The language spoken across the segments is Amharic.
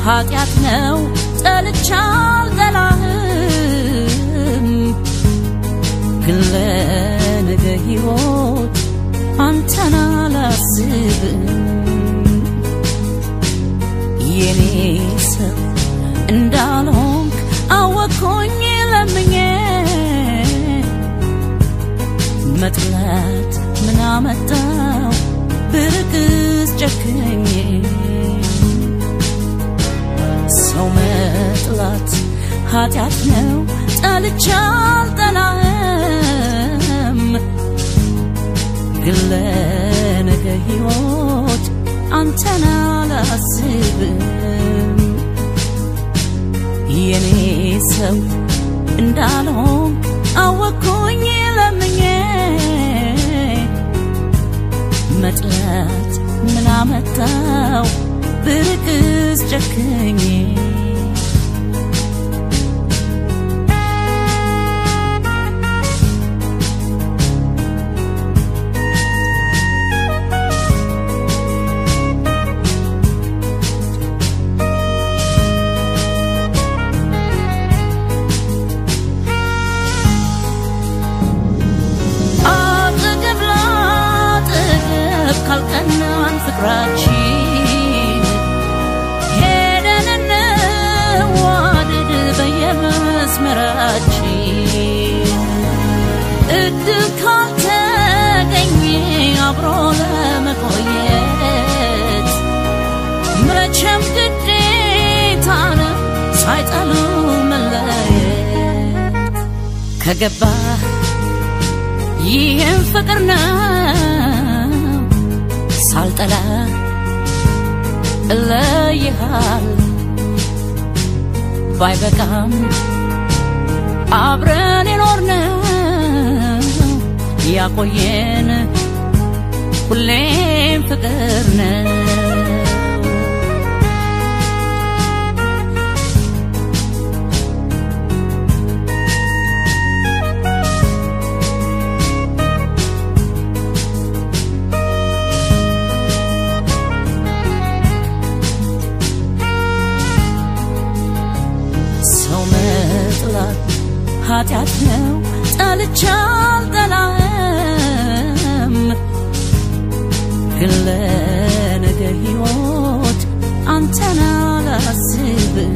ኃጢአት ነው ጠልቻል ጠላህም ግን ለነገ ሕይወት አንተን አላስብም የኔ ሰው እንዳልሆንክ አወቅኩኝ ለምኜ መጥላት ምን አመጣው ብርቅስ ጨክኜ ሰው መጥላት ኃጢአት ነው ጠልቻል ጠላህም ግን ለነገ ሕይወት አንተን አላስብም የኔ ሰው እንዳልሆንክ አወቅኩኝ ለምኜ መጥላት ምን አመጣው ብርቅስ ጨክኜ ካልቀናን ፍቅራችን ሄደን እንዋደድ በየመስመራችን እድል ካልተገኘ አብሮ ለመቆየት መቼም ግዴታ ነው ሳይጠሉ መለየት ከገባህ ይህን ፍቅር ነው ሳልጠላ እለይሃል ባይበቃም አብረን የኖርነው ያቆየን ሁሌም ፍቅር ነው ኃጢአት ነው ጠልቻል ጠላህም ግን ለነገ ሕይወት አንተን አላስብም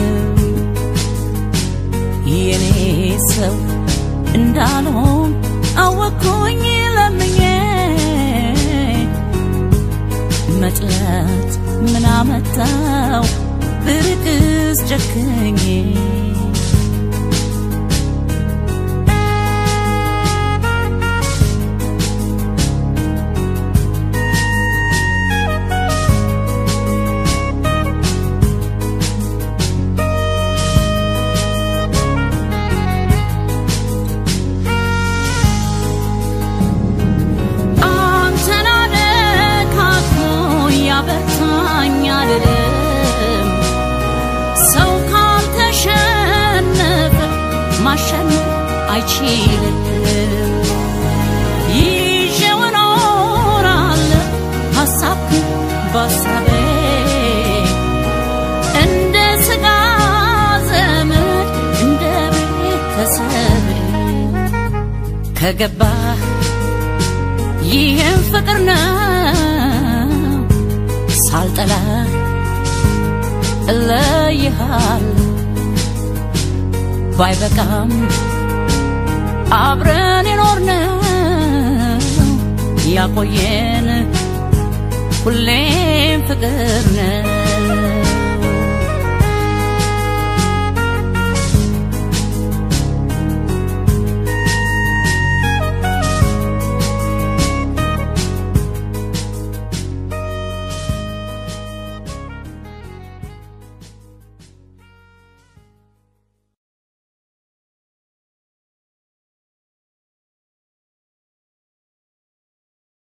የኔ ሰው እንዳልሆን አወቅኩኝ ለምኜ መጥላት ምን አመጣው ብርቅስ ጨክኜ ሰው ካልተሸነፈ ማሸነፍ አይችልም ይዤው እኖራለሁ ሀሳብህን በሀሳቤ እንደ ሥጋ ዘመድ እንደ ቤተሰብ ከገባህ ይህን ፍቅር ነው ሳልጠላ እለይሃል ባይበቃም አብረን የኖርነው ያቆየን ሁሌም ፍቅር ነው